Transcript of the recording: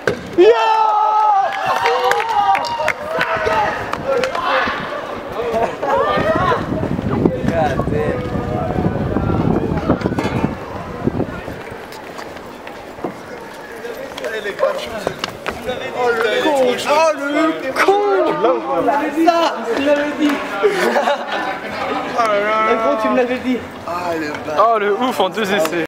Oh le con! Oh le con! Ça, tu l'avais dit! Oh là là! Tu me l'avais dit! Oh le ouf en 2 essais!